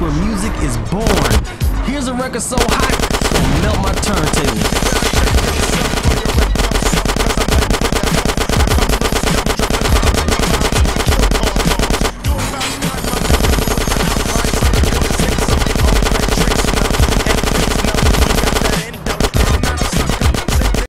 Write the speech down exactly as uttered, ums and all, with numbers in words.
where music is born. Here's a record so hot, it'll melt my turntable.